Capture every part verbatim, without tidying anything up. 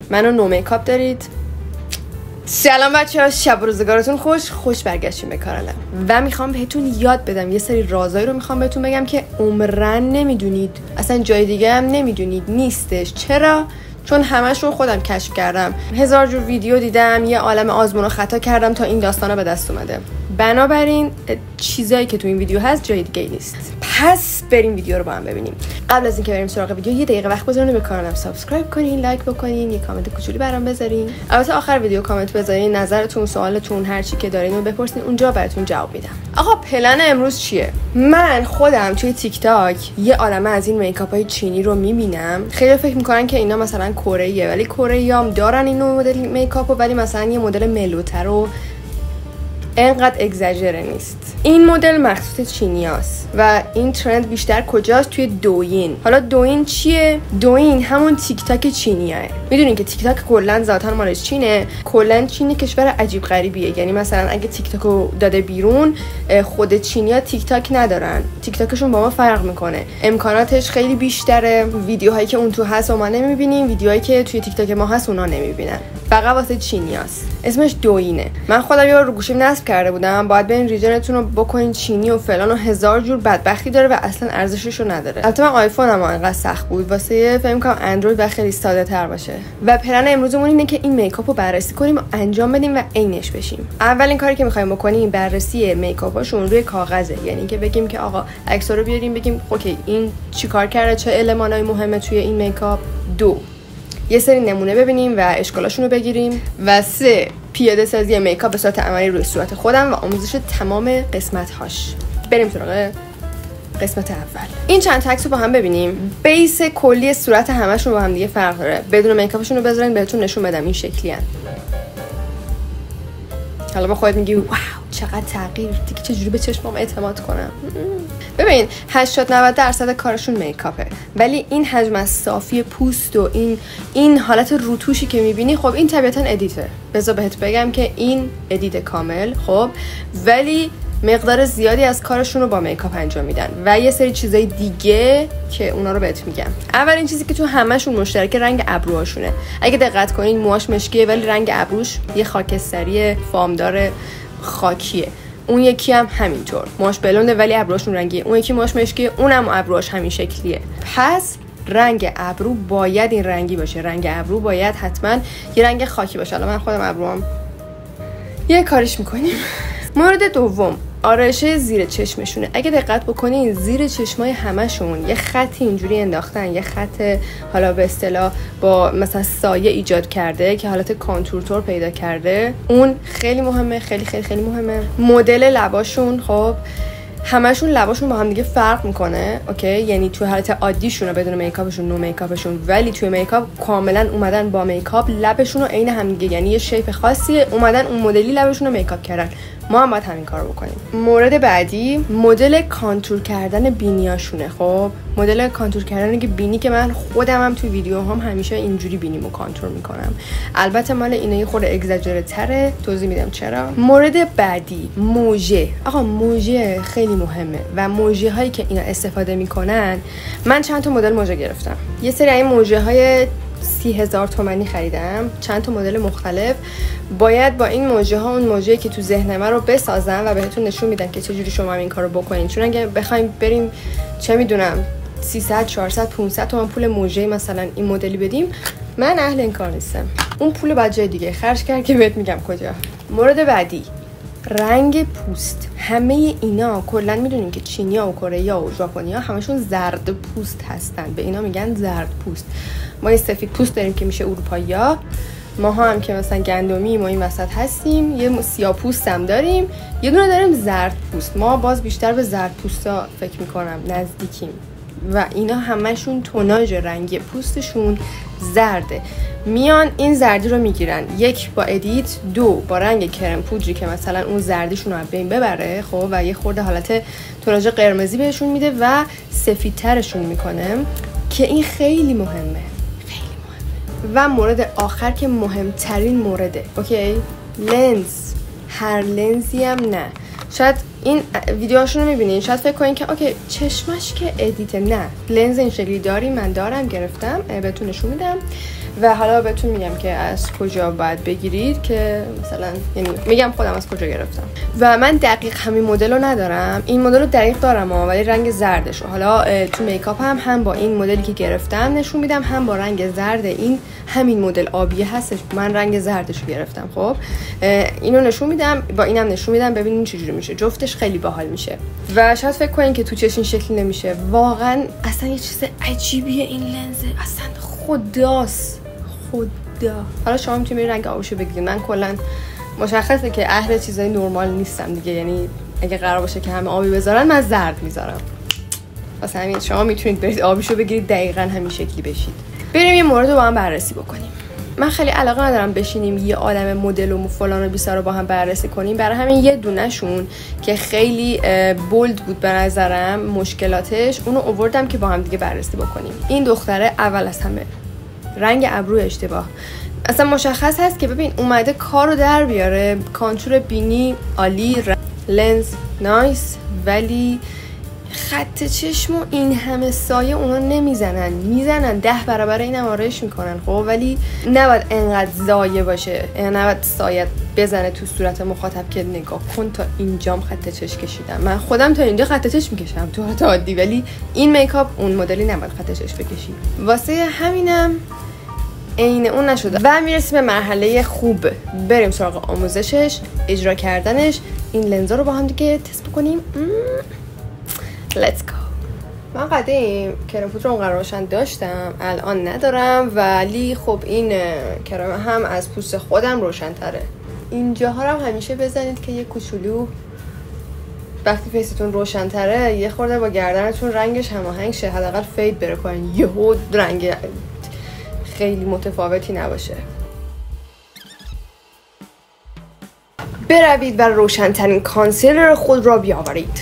منو نو میکاپ دارید. سلام بچه‌ها، شب و روزگارتون خوش. خوش برگشتیم به کانالم و میخوام بهتون یاد بدم یه سری رازایی رو میخوام بهتون بگم که عمرن نمیدونید، اصلا جای دیگه هم نمیدونید نیستش. چرا؟ چون همشون خودم کشف کردم، هزار جور ویدیو دیدم، یه عالم آزمون و خطا کردم تا این داستانا به دست اومده. بنابراین چیزایی که تو این ویدیو هست جای دیگه نیست. پس بریم ویدیو رو با هم ببینیم. قبل از اینکه بریم سراغ ویدیو یه دقیقه وقت بذارین به کانالم سابسکرایب کنین، لایک بکنین، یه کامنت کوچولی برام بذارین. البته آخر ویدیو کامنت بذارین، نظرتون، سوالتون، هر چی که دارین رو بپرسین، اونجا براتون جواب میدم. آقا پلن امروز چیه؟ من خودم توی تیک تاک یه عالمه از این میکاپ‌های چینی رو میبینم. خیلی فکر میکنن که اینا مثلا کره‌ایه، ولی کره‌ایام دارن این مدل میکاپو، ولی مثلا یه مدل ملوتر و اینقدر اگزاجره نیست. این مدل مخصوص چینیاست و این ترند بیشتر کجاست؟ توی دوین. حالا دوین چیه؟ دوین همون تیک تاک چینیه. میدونین که تیک تاک کلا ذاتاً مالش چینه. کلا چین کشور عجیب غریبیه. یعنی مثلا اگه تیک تاکو داده بیرون، خود چینیا تیک تاک ندارن. تیک تاکشون با ما فرق میکنه. امکاناتش خیلی بیشتره. ویدیوهایی که اون تو هست ما نمیبینیم، ویدیوهایی که توی تیک تاک ما هست اونا نمیبینن. فقط واسه چینیاست. اسمش دوینه. من خودم یه بار رو گوشیم نصب کرده بودم، باید برین ریجنتون رو بکنین چینی و فلان و هزار جور بدبختی داره و اصلا ارزشش رو نداره. البته من آیفونم انقدر سخت بود، واسه فکر کنم اندروید و خیلی ساده تر باشه. و پلن امروزمون اینه که این میکاپ رو بررسی کنیم و انجام بدیم و عینش بشیم. اولین کاری که می‌خوایم بکنیم بررسی میکاپاشون روی کاغذه. یعنی که بگیم که آقا عکس‌ها رو بیاریم بگیم اوکی این چیکار کرده، چه المانای مهمه توی این میکاپ. دو یه سری نمونه ببینیم و اشکالاشون رو بگیریم. و سه پیاده سازی میکاپ به صورت عملی روی صورت خودم و آموزش تمام قسمت هاش. بریم سراغ قسمت اول. این چند تا عکس رو با هم ببینیم. بیس کلی صورت همشون با هم دیگه فرق داره. بدون میکاپشون رو بذارین بهتون نشون بدم این شکلی ان. حالا با خودت میگی واو چقدر تغییر، دیگه چجوری به چشمام اعتماد کنم؟ ببین هشتاد نود درصد کارشون میکاپه، ولی این حجم از صافی پوست و این این حالت روتوشی که میبینی، خب این طبیعتا ادیته. بذار بهت بگم که این ادیت کامل، خب ولی مقدار زیادی از کارشون رو با میکاپ انجام میدن و یه سری چیزای دیگه که اونا رو بهت میگم. اولین چیزی که تو همشون مشترکه رنگ ابروهاشونه. اگه دقت کنین موهاش مشکیه ولی رنگ ابروش یه خاکستری فامدار خاکیه. اون یکی هم همینطور، موهاش بلونده ولی ابروهاشون رنگیه. اون یکی موهاش مشکیه، اونم ابروهاش همین شکلیه. پس رنگ ابرو باید این رنگی باشه. رنگ ابرو باید حتما یه رنگ خاکی باشه. الان من خودم ابروام یه کاریش میکنیم. مورد دوم آرایشه زیر چشمشونه. اگه دقت بکنین زیر چشمای همشون یه خطی اینجوری انداختن، یه خط حالا به اصطلاح با مثلا سایه ایجاد کرده که حالت کانتورتور پیدا کرده. اون خیلی مهمه، خیلی خیلی خیلی مهمه. مدل لباشون، خب همشون لباشون با هم دیگه فرق میکنه، اوکی؟ یعنی توی حالت عادیشون بدون میکاپشون، نو میکاپشون، ولی توی میکاپ کاملا اومدن با میکاپ لبشون رو عین هم دیگه، یعنی یه شیپ خاصیه اومدن اون مدلی لبشون رو میکاپ کردن. ما هم باید همین کارو بکنیم. مورد بعدی مدل کانتور کردن بینیاشونه. خب مدل کانتور کردن که بینی که من خودم هم توی ویدیوهام همیشه اینجوری بینیمو کانتور میکنم. البته مال اینا یه خورده اگزاجره تره، توضیح میدم چرا. مورد بعدی موژه. آقا موژه خیلی مهمه و موژه هایی که اینا استفاده میکنن، من چند تا مدل موژه گرفتم. یه سری این موژه های سی هزار تومانی خریدم، چند تا مدل مختلف. باید با این موژه ها اون موژه‌ای که تو ذهن من رو بسازن و بهتون نشون میدن که چجوری شما این کارو بکنین. چون اگه بخوایم بریم چه میدونم سیصد چهارصد پانصد تومن پول موژه مثلا این مدلی بدیم، من اهل این کار نیستم. اون پول بعد جای دیگه خرج کرد که بهت میگم کجا. مورد بعدی رنگ پوست. همه اینا کلا میدونین که چینیا و کره‌ای‌ها و ژاپنیا همشون زرد پوست هستن، به اینا میگن زرد پوست. ما یه سفید پوست داریم که میشه اروپایی‌ها، ماها هم که مثلا گندمی ما این وسط هستیم، یه سیاه پوست هم داریم، یه دونه داریم زرد پوست. ما باز بیشتر به زرد پوستا فکر میکنم نزدیکیم و اینا همشون توناژ رنگی پوستشون زرده. میان این زردی رو میگیرن، یک با ادیت، دو با رنگ کرم پودری که مثلا اون زردیشون رو از بین ببره، خب و یه خورده حالت توناژ قرمزی بهشون میده و سفیدترشون میکنه که این خیلی مهمه. و مورد آخر که مهمترین مورده، اوکی؟ لنز. هر لنزی هم نه. شاید این ویدیوهاشون رو میبینین شاید فکر کنین که اوکی چشمش که ادیته. نه، لنز این شکلی داری، من دارم، گرفتم، بهتون نشون میدم. و حالا بهتون میگم که از کجا باید بگیرید که مثلا یعنی میگم خودم از کجا گرفتم. و من دقیق همین مدل رو ندارم، این مدل رو دقیق دارم ولی رنگ زردش رو حالا تو میکاپ هم هم با این مدلی که گرفتم نشون میدم، هم با رنگ زرد این همین مدل آبیه هستش، من رنگ زردش رو گرفتم. خب اینو نشون میدم، با اینم نشون میدم، ببینین چجوری میشه. جفتش خیلی باحال میشه و شاید فکر کنین که تو چش این شکلی نمیشه، واقعا اصلا یه چیز عجیبیه این لنز، اصلا خداست خدا. حالا شما میتونید رنگ آبیشو بگیرید، من کلا مشخصه که اهل چیزای نرمال نیستم دیگه، یعنی اگه قرار باشه که همه آبی بذارن من زرد میذارم. واسه همین شما میتونید برید آبیشو بگیرید دقیقاً همین شکلی بشید. بریم یه مورد رو با هم بررسی بکنیم. من خیلی علاقه ندارم بشینیم یه عالم مدل و فلان و بیسار رو با هم بررسی کنیم، برای همین یه دونهشون که خیلی بولد بود به نظرم مشکلاتش، اونو آوردم که با هم دیگه بررسی بکنیم. این دختره اول از همه رنگ ابرو اشتباه، اصلا مشخص هست که ببین اومده کارو در بیاره، کانتور بینی عالی، لنز نایس، ولی خط چشم و این همه سایه اونا نمیزنن، میزنن ده برابر این هم آرایش میکنن. خب ولی نباید انقدر زایه باشه، نباید سایه بزنه تو صورت مخاطب که نگاه کن تا اینجام خط چشم کشیدم. من خودم تا اینجا خط چشم میکشم تو حالت عادی، ولی این میکاپ اون مدلی نباید خط چشم بکشی. واسه همینم عین اون نشده و میرسیم به مرحله خوب، بریم سراغ آموزشش، اجرا کردنش. این لنزا رو با هم دیگه تست بکنیم. Let's go. من قدیم کرم پودر اونقدر روشن داشتم، الان ندارم، ولی خب این کرم هم از پوست خودم روشن تره. اینجاها رو هم همیشه بزنید که یه کوچولو وقتی فیستون روشن تره یه خورده با گردنتون رنگش هماهنگ شه، حداقل فید بره کنین، یهو رنگ خیلی متفاوتی نباشه. بروید و روشن‌ترین کانسیلر خود را بیاورید.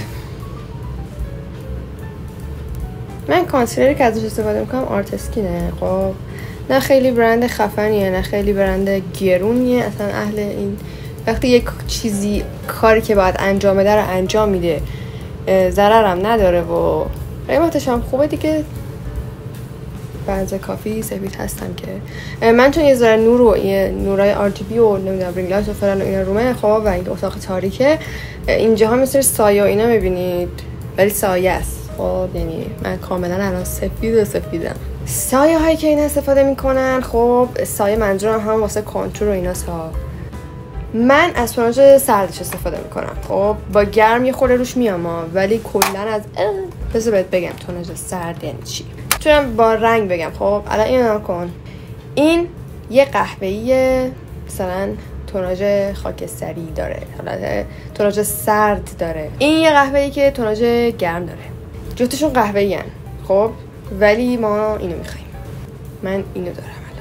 من کانسیلری که ازش استفاده میکنم آرت اسکینه. خب نه خیلی برند خفنیه نه خیلی برند گرونیه، اصلا اهل این وقتی یک چیزی کاری که باید انجام بده رو انجام میده، ضررم نداره و قیمتش هم خوبه دیگه. بنز کافی سفید هستم که من چون یه ذره نور و یه نورای آر جی بی و نمیدونم رینگ لایت و فلان و اینا رومه، خب و این اتاق تاریکه، اینجاها مثل سایه و اینا میبینید ولی سایه است. خب یعنی من کاملا الان سفید و سفیدم. سایه هایی که این استفاده میکنن، خب سایه منظورم هم واسه کانتور و اینا ها. من از توناژ سردش استفاده میکنم. خب با گرم یه خورده روش میام ولی کلا از بذار بهت بگم توناژ سرد یعنی چی. چون با رنگ بگم. خب الان اینو نگاه کن، این یه قهوه‌ای مثلا توناژ خاکستری داره، حالت توناژ سرد داره. این یه قهوه‌ای که توناژ گرم داره. جفتشون قهوه‌ای ان. خب ولی ما اینو می‌خوایم. من اینو دارم الان.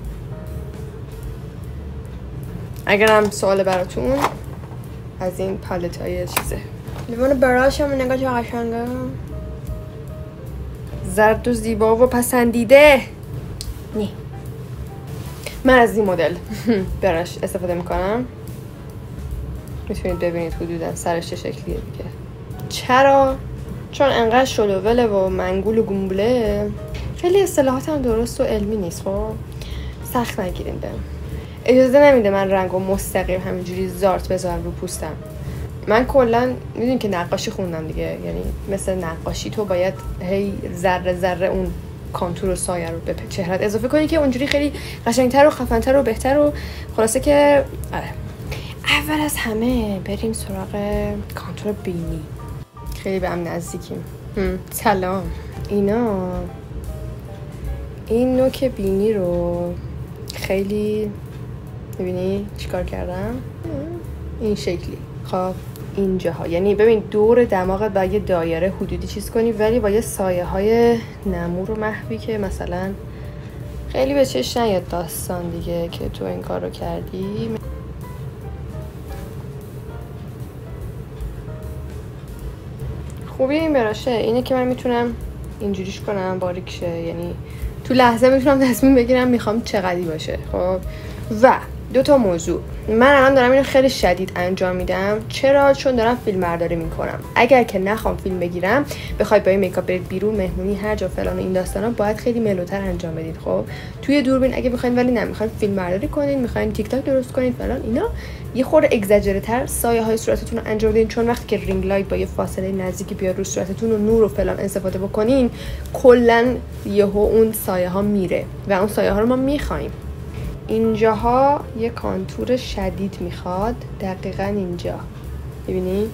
اگرم سوال براتون از این پالت‌های چیزه. لیوان براش هم نگاه چه قشنگه. زرد و زیبا و پسندیده. نه من از این مدل براش استفاده میکنم. میتونید ببینید حدودا سرش چه شکلیه دیگه. چرا؟ چون انقدر شلووله و منگول و گنبله. خیلی اصطلاحات هم درست و علمی نیست. خب سخت نگیرین بهم. اجازه نمیده من رنگو مستقیم همینجوری زارت بذارم رو پوستم. من کلا میدونی که نقاشی خوندم دیگه، یعنی مثل نقاشی تو باید هی ذره ذره اون کانتور و سایه رو به چهرت اضافه کنی که اونجوری خیلی قشنگتر و خفن‌تر و بهتر و خلاصه که آره. اول از همه بریم سراغ کانتور بینی. خیلی به هم نزدیکیم. سلام. اینا این نوک بینی رو خیلی ببینی چیکار کردم؟ این شکلی. خب اینجاها یعنی ببین دور دماغت با یه دایره حدودی چیز کنی ولی با یه سایه های نمور و محوی که مثلا خیلی به چش نیاد داستان دیگه که تو این کار رو کردی. خوبی این براشه اینه که من میتونم اینجوریش کنم باریک شه، یعنی تو لحظه میتونم تصمیم بگیرم میخوام چقدری باشه. خب و دو تا موضوع. من الان دارم اینو خیلی شدید انجام میدم. چرا؟ چون دارم فیلم برداری میکنم. اگر که نخوام فیلم بگیرم، بخواید با این میکاپ برید بیرون، مهمونی، هر جا فلان و این داستانا، باید خیلی ملوتر انجام بدید. خب توی دوربین اگه بخواید، ولی نمیخواید فیلم برداری کنین، میخواین تیک تاک درست کنین فلان اینا، یه خورده اگزاجره تر سایه های صورتتون رو انجام بدین، چون وقتی که رینگ لایت با یه فاصله نزدیکی بیاد رو صورتتون و نور و فلان استفاده بکنین، کلا یهو اون سایه ها میره و اون سایه ها رو ما میخوایم. اینجاها یه کانتور شدید میخواد، دقیقاً اینجا. ببینی؟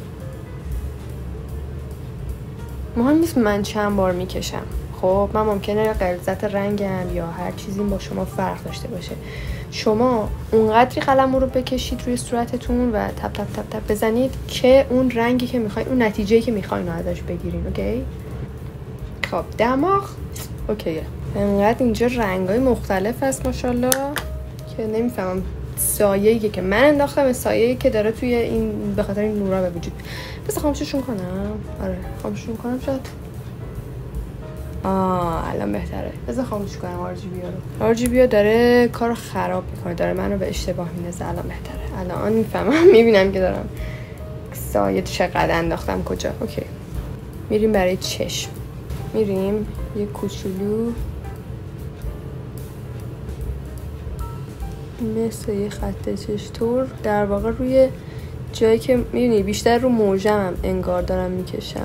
مهم نیست من چند بار میکشم. خب من ممکنه غلظت رنگم یا هر چیزی با شما فرق داشته باشه. شما اونقدری قلم رو بکشید روی صورتتون و تپ تپ تپ تپ بزنید که اون رنگی که میخواین، اون نتیجه‌ای که میخواین رو ازش بگیرین. اوکی؟ خب دماغ اوکیه. انقدر اینجا رنگای مختلف هست ماشاءالله که نمیفهمم سایه‌ای که من انداختم، سایه‌ای که داره توی این به خاطر این نورا به وجود. بس خاموششون کنم. آره خاموششون کنم شاید. آه الان بهتره. بذار خاموش کنم آر جی بی رو. آر جی بی داره کارو خراب میکنه، داره منو به اشتباه میندازه. الان بهتره. الان میفهمم، میبینم که دارم سایه چقدر انداختم کجا. اوکی. میریم برای چشم. میریم یه کوچولو مثل یه خط چشتور در واقع روی جایی که میبینی بیشتر رو موجم انگار دارم میکشم.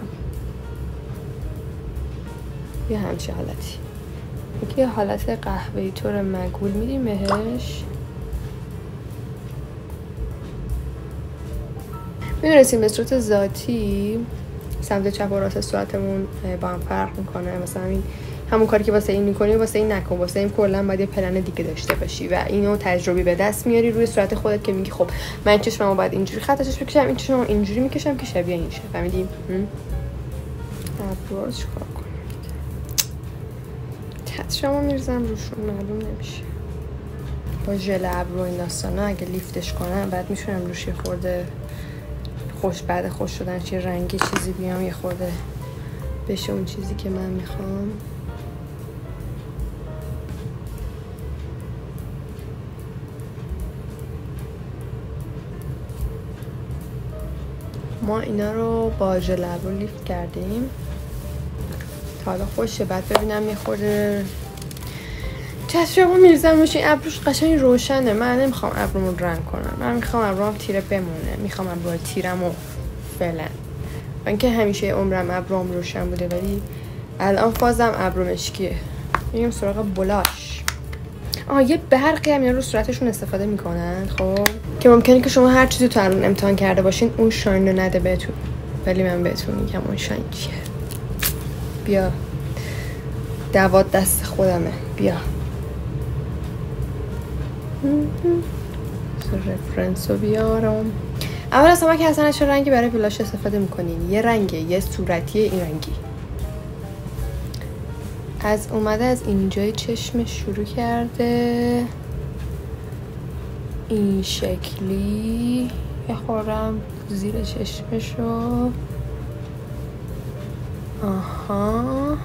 یه همچه حالتی. یه حالت قهوه‌ای طور مگول میدیم بهش. میدونستیم به صورت ذاتی سمت چپ و راست صورتمون با هم فرق میکنه. مثلا این همون کاری که واسه این میکنی واسه این نکن، واسه این کلا باید یه پلن دیگه داشته باشی و اینو تجربی به دست میاری روی صورت خودت که میگی خب من چشممو باید اینجوری خطش بکشم، این چشممو اینجوری میکشم که شبیه این شه. فهمیدیم؟ ابرو چیکار کنم؟ چشممو میرزم روشون معلوم نمیشه. با ژل ابرو این داستانا اگه لیفتش کنم بعد میشونم روش یه خورده خوش بعد خوش شدن چه رنگی چیزی بیام یه خورده بشه اون چیزی که من میخوام. ما اینا رو با ژل ابرو لیفت کردیم تا حالا خوشه. بعد ببینم یه خورده چشممو میرزم روش. این ابروش قشنگ روشنه. من نمیخوام ابرومو رنگ کنم، من میخوام ابروام تیره بمونه. میخوام ابرو تیرمو فعلا، و اینکه همیشه عمرم ابروام روشن بوده ولی الان فازم ابرو مشکیه. میریم سراغ بلاش. آها یه برقی هم اینا رو صورتشون استفاده میکنن خب که ممکنه که شما هر چیزی تو الان امتحان کرده باشین اون شاین رو نده بهتون، ولی من بهتون میگم اون شاین چیه. بیا دوات دست خودمه. بیا رفرنس رو بیارم. اول از همه که اصلا چه رنگی برای بلاش استفاده میکنین؟ یه رنگه، یه صورتیه این رنگی. از اومده از اینجای چشمش شروع کرده این شکلی، یه خورم زیر چشمشو. آها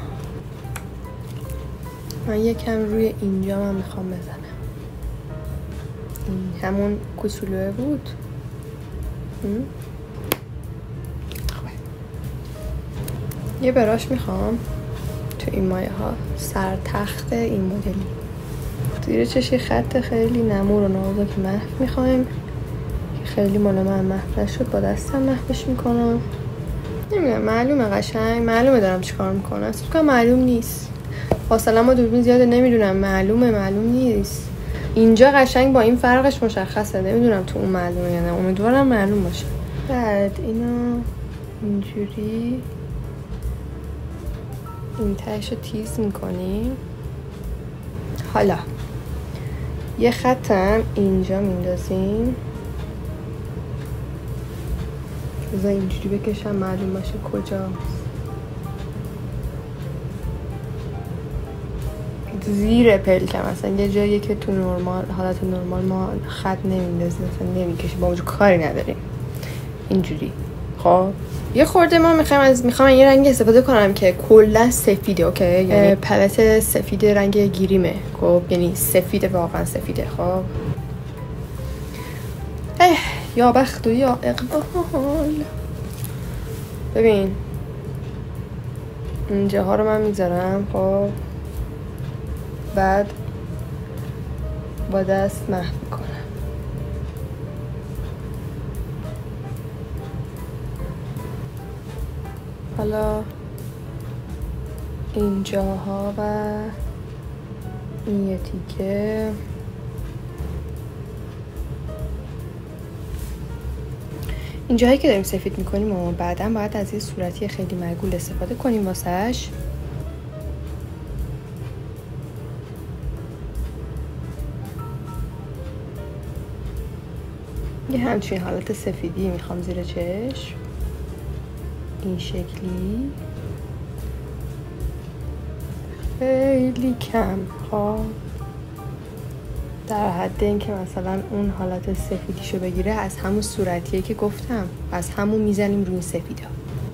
من یکم روی اینجا من میخوام بزنم. این همون کوچولوه بود. یه براش میخوام تو این مایه ها سر تخت این مدلی زیر چشی خط خیلی نمور و نازک محو میخوایم که خیلی مال من محو نشد. با دستم محوش میکنم. نمیدونم معلومه قشنگ معلومه دارم چیکار میکنم. اصلا فکر کنم معلوم نیست. فاصله ما دوربین زیاده نمیدونم معلومه معلوم نیست. اینجا قشنگ با این فرقش مشخصه. نمیدونم تو اون معلومه یا نه. امیدوارم معلوم باشه. بعد اینو اینجوری این تهش رو تیز میکنیم. حالا یه خطم اینجا میندازیم. بذار اینجوری بکشم معلوم باشه کجاست. زیر پلکم اصلا یه جایی که تو نرمال حالت نرمال ما خط نمیندازیم، اصلا نمیکشیم، با وجود کاری نداریم. اینجوری خب یه خورده ما میخوام از میخوام یه رنگ استفاده کنم که کلا سفیده. اوکی یعنی پالت سفید رنگ گریمه. خب یعنی سفیده واقعا سفیده. خب یا بخت و یا اقبال. ببین اینجاها رو من میذارم، خب بعد با دست محو میکنم. حالا اینجاها و این یه تیکه اینجاهایی که داریم سفید میکنیم و بعدا باید از یه صورتی خیلی معقول استفاده کنیم واسهش. یه همچین حالت سفیدی میخوام زیر چشم، این شکلی، خیلی کم، خب در حد این که مثلا اون حالت سفیدیشو بگیره از همون صورتیه که گفتم، از همون میزنیم روی سفیدا.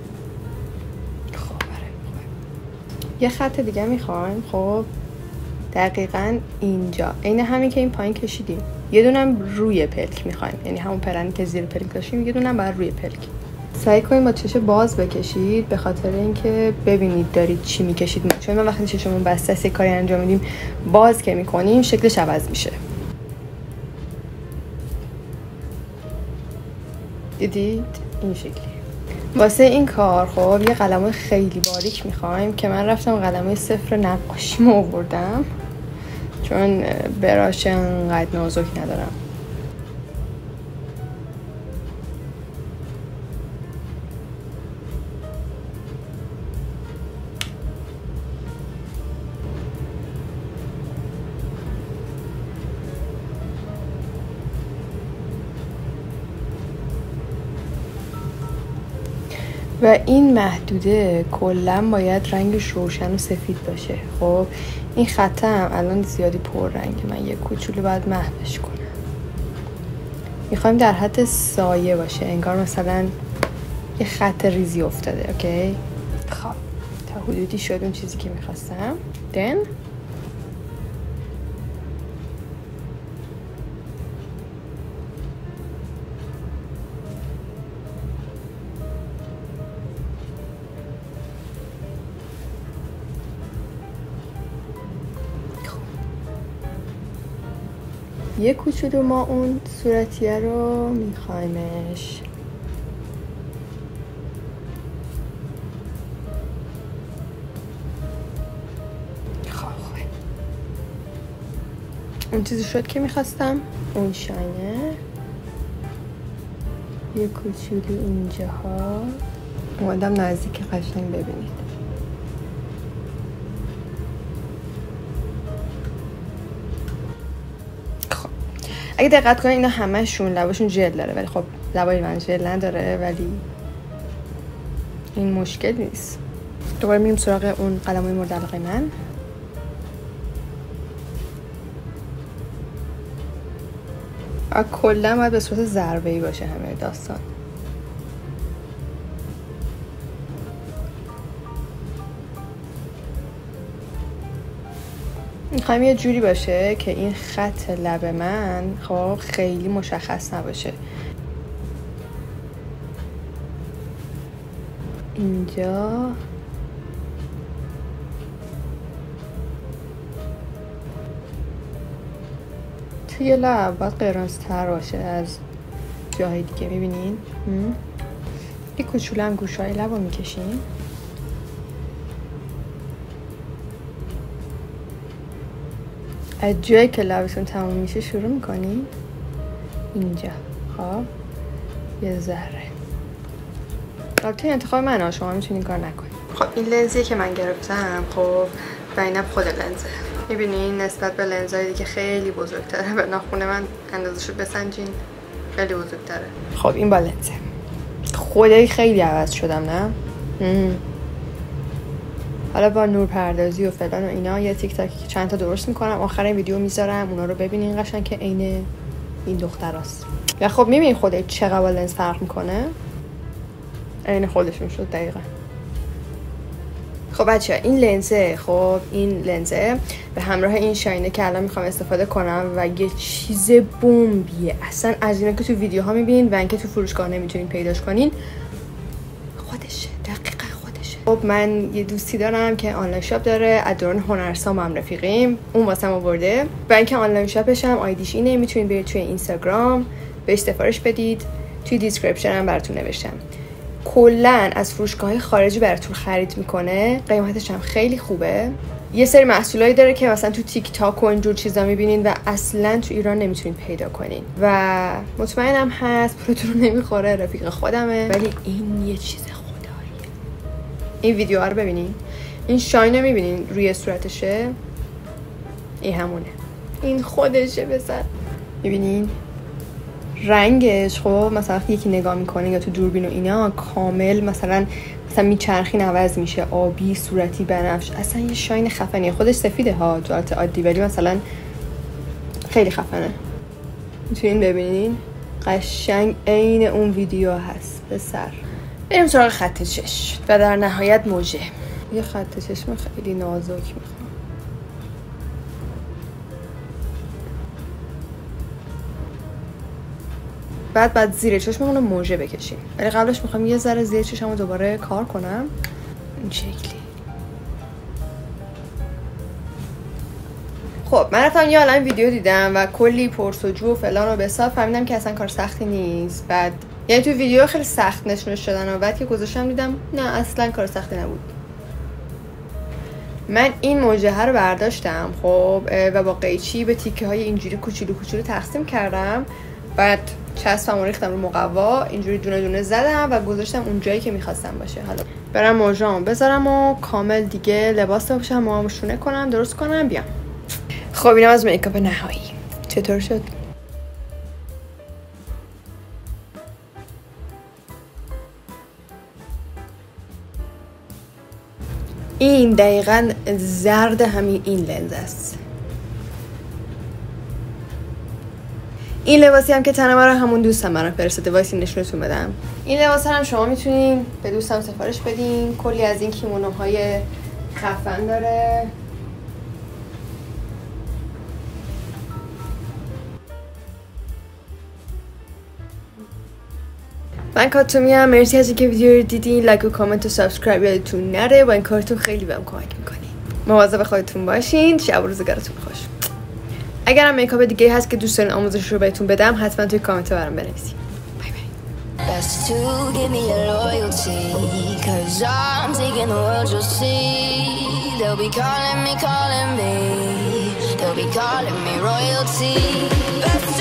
خب برای خب یه خط دیگه میخوایم، خب دقیقاً اینجا عین همین که این پایین کشیدیم، یه دونم روی پلک میخوایم، یعنی همون پلنی که زیر پلک داشتیم یه دونم بر روی پلک. سعی کنید با چش باز بکشید به خاطر اینکه ببینید دارید چی میکشید، چون ما وقتی چشمون بسته است کاری انجام میدیم باز که میکنیم شکلش عوض میشه. دیدید این شکلی. واسه این کار خب یه قلم خیلی باریک میخوایم که من رفتم قلم صفر نقاشیمو آوردم چون براش انقدر نازک ندارم. و این محدوده کلا باید رنگش روشن و سفید باشه. خب این خطم الان زیادی پر رنگه، من یه کوچولو باید محوش کنم. میخوایم در حد سایه باشه، انگار مثلا یه خط ریزی افتاده. اوکی خب تا حدودی شد اون چیزی که میخواستم. دن یه کوچولو ما اون صورتیه رو میخوایمش. خب اون چیزی شد که میخواستم، اون شاینه یه کوچولو اینجاها اومدم نزدیک قشنگ ببینید. اگه دقت کنید اینا همه‌شون لباشون ژل داره، ولی خب لبای من ژل نداره، ولی این مشکل نیست. دوباره میریم سراغ اون قلمای مورد علاقه من. و کلا باید به صورت ضربه‌ای باشه همه داستان. میخوایم یه جوری باشه که این خط لب من خب خیلی مشخص نباشه. اینجا توی لب باید قرمزتر باشه از جاهای دیگه. میبینین؟ یه کوچولو هم گوشهای لب رو میکشیم. از جایی که لبتون تموم میشه شروع میکنین اینجا. خب یه ذره البته انتخاب منه، شما میتونین کار نکنین. خب این لنزی که من گرفتم خب و اینم خود لنزه. میبینین نسبت به لنزهای دیگه خیلی بزرگتره. به ناخون من اندازه‌شو بسنجین خیلی بزرگتره. خب این با لنزه خدایی خیلی عوض شدم نه؟ ام. حالا با نور پردازی و فلان و اینا یه تیک تاک چند تا درست میکنم، آخر این ویدیو میذارم اونا رو ببینین قشنگ که عین این دختراست. و خب میبینین خودت چقدر با لنز فرق میکنه، عین خودشون شد دقیقاً. خب بچه این لنزه، خب این لنزه به همراه این شاینه که الان میخوام استفاده کنم و یه چیز بمبیه اصلا، از اینا که تو ویدیوها میبینین و اینکه تو فروشگاه نمیتونین پیداش کنین، خودشه، دقیقا خودشه. خب من یه دوستی دارم که آنلاین شاپ داره، از دوران هنرسام هم رفیقیم، اون واسم آورده و اینکه آنلاین شاپش هم آیدیش اینه، میتونین برید توی اینستاگرام بهش سفارش بدید، توی دیسکریپشن هم براتون نوشتم. کلن از فروشگاه‌های خارجی براتون خرید میکنه، قیمتش هم خیلی خوبه. یه سری محصولایی داره که مثلا تو تیک تاک و اینجور چیزا میبینین و اصلا تو ایران نمیتونین پیدا کنین و مطمئنم هست پولتون رو نمیخوره، رفیق خودمه، ولی این یه چیز خداییه. این ویدیو رو ببینین، این شاینه میبینین روی صورتشه، این همونه، این خودشه. بزن میبینین رنگش، خب مثلا یکی نگاه میکنه یا تو دوربین و اینا کامل مثلا مثلا میچرخین عوض میشه، آبی، صورتی، بنفش، اصلا یه شاین خفنیه. خودش سفیده ها تو حالت عادی، ولی مثلا خیلی خفنه. میتونین ببینین قشنگ عین اون ویدیو هست. به سر بریم سراغ خط چشم و در نهایت موژه. یه خط چشم خیلی نازک میخوام. بعد بعد زیر چشممون رو موژه بکشیم، ولی قبلش میخوام یه ذره زیر چشمو دوباره کار کنم این شکلی. خب من رفتم یه عالم ویدیو دیدم و کلی پرسجو و فلان و بسار، فهمیدم که اصلا کار سختی نیست. بعد یعنی تو ویدیو خیلی سخت نشونش شدن و بعد که گذاشتم دیدم نه اصلا کار سختی نبود. من این موژه رو برداشتم خب و با قیچی به تیکه های اینجوری کوچولو کوچولو تقسیم کردم، بعد چسبم و ریختم رو مقوا، اینجوری دونه دونه زدم و گذاشتم اون جایی که میخواستم باشه. حالا برم موژه‌مو بذارم و کامل دیگه لباس بپوشم، موهامو شونه کنم، درست کنم، بیام. خب اینم از میکاپ نهایی. چطور شد؟ این دقیقاً زرد همین این لنز است. این لباسی هم که تنم رو همون دوستم برام فرستاده، وایسی نشونتون بدم. این لباس هم شما میتونین به دوستم سفارش بدین، کلی از این کیمونوهای خفن داره. من کاتومی هم مرسی از اینکه ویدیو رو دیدین، لایک و کامنت و سابسکرایب یادتون نره، با این کارتون خیلی بهم کمک میکنین. مواظب خودتون باشین، شب و روزگارتون خوش. اگر هم میکاپ دیگه هست که دوست دارین آموزش رو بهتون بدم، حتما توی کامنت برام بنویسین. بای بای.